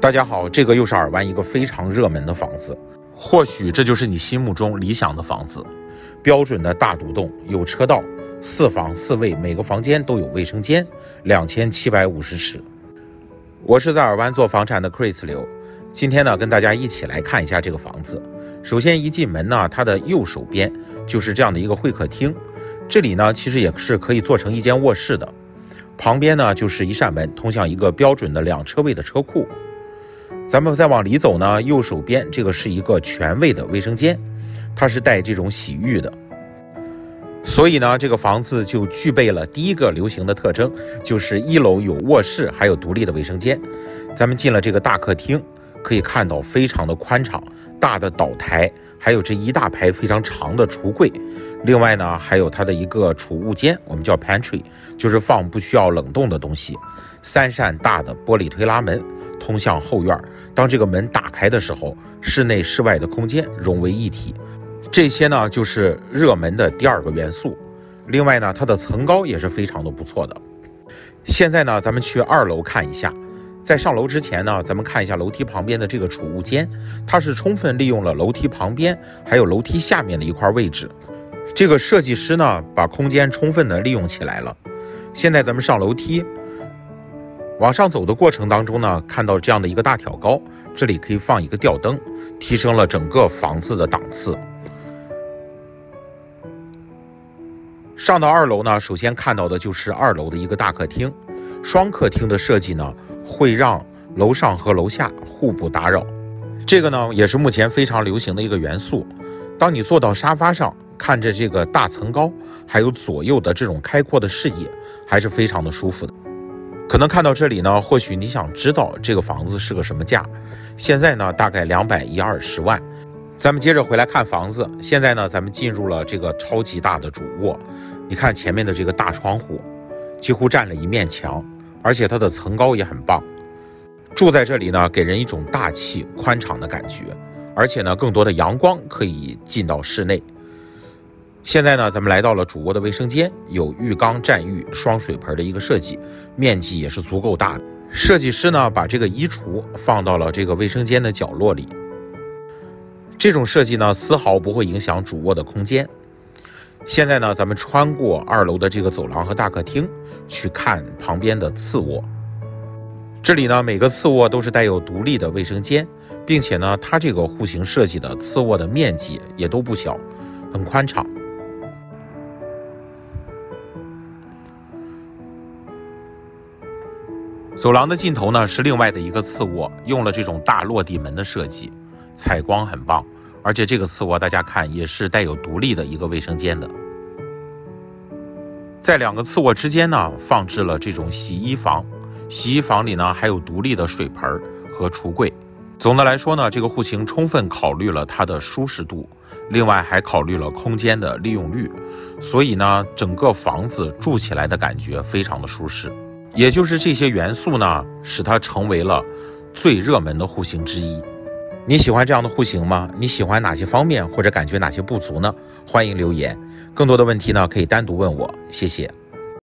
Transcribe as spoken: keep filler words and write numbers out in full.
大家好，这个又是尔湾一个非常热门的房子，或许这就是你心目中理想的房子。标准的大独栋，有车道，四房四卫，每个房间都有卫生间，两千七百五十尺。我是在尔湾做房产的 Chris 刘，今天呢跟大家一起来看一下这个房子。首先一进门呢，它的右手边就是这样的一个会客厅，这里呢其实也是可以做成一间卧室的。旁边呢就是一扇门，通向一个标准的两车位的车库。咱们再往里走呢，右手边这个是一个全卫的卫生间，它是带这种洗浴的。所以呢，这个房子就具备了第一个流行的特征，就是一楼有卧室，还有独立的卫生间。咱们进了这个大客厅，可以看到非常的宽敞，大的岛台，还有这一大排非常长的橱柜。另外呢，还有它的一个储物间，我们叫 pantry， 就是放不需要冷冻的东西。三扇大的玻璃推拉门通向后院，当这个门打开的时候，室内室外的空间融为一体。这些呢就是热门的第二个元素。另外呢，它的层高也是非常的不错的。现在呢，咱们去二楼看一下。在上楼之前呢，咱们看一下楼梯旁边的这个储物间，它是充分利用了楼梯旁边还有楼梯下面的一块位置。这个设计师呢，把空间充分的利用起来了。现在咱们上楼梯，往上走的过程当中呢，看到这样的一个大挑高，这里可以放一个吊灯，提升了整个房子的档次。上到二楼呢，首先看到的就是二楼的一个大客厅。双客厅的设计呢，会让楼上和楼下互不打扰。这个呢，也是目前非常流行的一个元素。当你坐到沙发上，看着这个大层高，还有左右的这种开阔的视野，还是非常的舒服的。可能看到这里呢，或许你想知道这个房子是个什么价。现在呢，大概两百一二十万。咱们接着回来看房子。现在呢，咱们进入了这个超级大的主卧。你看前面的这个大窗户，几乎占了一面墙，而且它的层高也很棒。住在这里呢，给人一种大气宽敞的感觉，而且呢，更多的阳光可以进到室内。现在呢，咱们来到了主卧的卫生间，有浴缸占浴双水盆的一个设计，面积也是足够大的。设计师呢，把这个衣橱放到了这个卫生间的角落里。这种设计呢，丝毫不会影响主卧的空间。现在呢，咱们穿过二楼的这个走廊和大客厅，去看旁边的次卧。这里呢，每个次卧都是带有独立的卫生间，并且呢，它这个户型设计的次卧的面积也都不小，很宽敞。走廊的尽头呢，是另外的一个次卧，用了这种大落地门的设计，采光很棒。而且这个次卧大家看也是带有独立的一个卫生间的。在两个次卧之间呢，放置了这种洗衣房，洗衣房里呢还有独立的水盆和橱柜。总的来说呢，这个户型充分考虑了它的舒适度，另外还考虑了空间的利用率，所以呢，整个房子住起来的感觉非常的舒适。也就是这些元素呢，使它成为了最热门的户型之一。你喜欢这样的户型吗？你喜欢哪些方面，或者感觉哪些不足呢？欢迎留言。更多的问题呢，可以单独问我。谢谢。